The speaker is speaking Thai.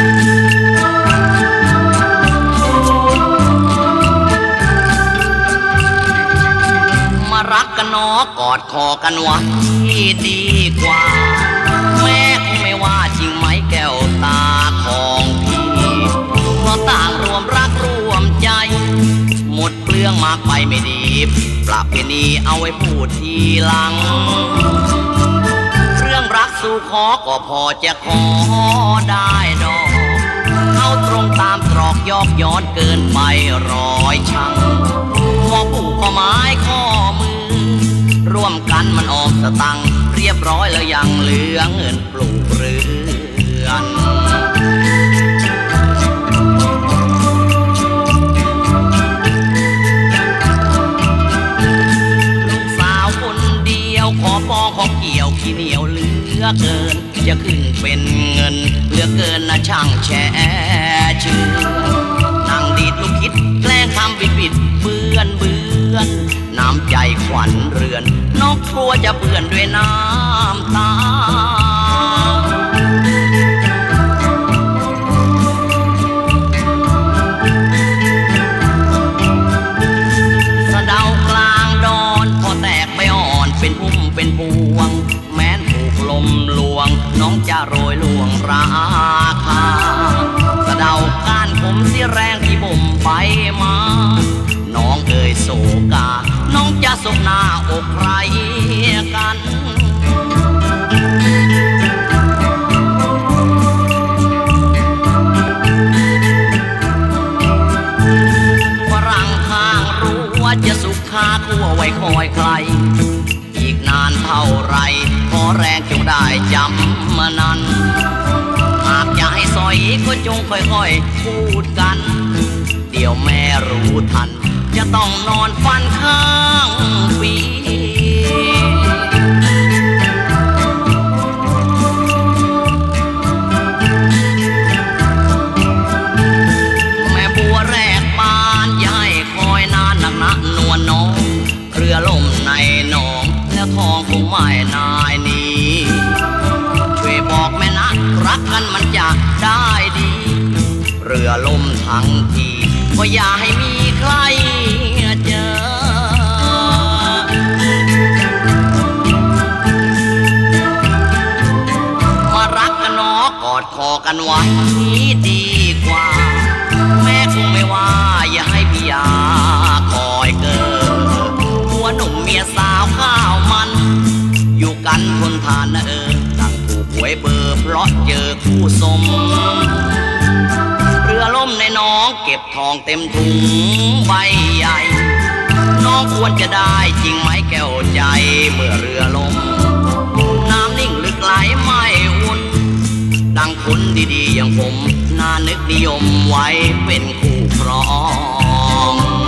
มารักกันเนาะกอดคอกันไว้ดีกว่าแม่คงไม่ว่าจริงไหมแก้วตาของพี่เพราะต่างรวมรักรวมใจหมดเปลืองมากไปไม่ดีประเพณีเอาไว้พูดทีหลังเรื่องรักสู่ขอก็พอจะขอได้ดอกเอาตรงตามตรอกยอกย้อนเกินไปร้อยชังขอผูกข้อไม้ข้อมือร่วมกันมันออมสตังค์เรียบร้อยแล้วยังเหลือเงินปลูกเรือนลูกสาวคนเดียวขอปองขอเกี่ยวขี้เหนียวเหลือเกินจะขึ้นเป็นเงินเหลือเกินนะช่างแช่ชื่อนั่งดีดลูกคิดแกล้งทำบิดเบือนน้ำใจขวัญเรือนนกกลัวจะเปื้อนด้วยน้ำตาสะเดากลางดอนพอแตกไปอ่อนเป็นพุ่มเป็นพวงแม้นถูกลมลวงน้องจะโรยลวงราคาสะเดาก้านผมเสียแรงที่บ่มไปมาน้องเอ่ยโศกาน้องจะสบหน้าอกใครกันฝรั่งข้างรู้ว่าจะสุขคาทั่วไว้คอยใครอีกนานเท่าไรขอแรงจงได้จำมานั้นหากจะให้สอยก็จงค่อยๆพูดกันเดี๋ยวแม่รู้ทันจะต้องนอนฟันข้างปีแม่บัวแรกบานอย่าให้คอยนานนักนะนวลน้องเรือล่มในหนองแล้วทองคงไม่นายนี้ช่วยบอกแม่นะรักกันมันจะได้ดีเรือล่มทั้งทีก็อย่าให้มีใครเจอมารักกันเนาะกอดคอกันไว้ดีกว่าแม่คงไม่ว่าอย่าให้พี่ยาคอยเกินหัวหนุ่มเมียสาวข้าวมันอยู่กันทนทานนะตั้งถูกหวยเบอร์เพราะเจอคู่สมเรือล่มในน้องเก็บทองเต็มถุงใบใหญ่น้องควรจะได้จริงไหมแก้วใจเมื่อเรือล่มน้ำนิ่งลึกไหลไม่อุ่นดังคนดีๆอย่างผมน่านึกนิยมไว้เป็นคู่ครอง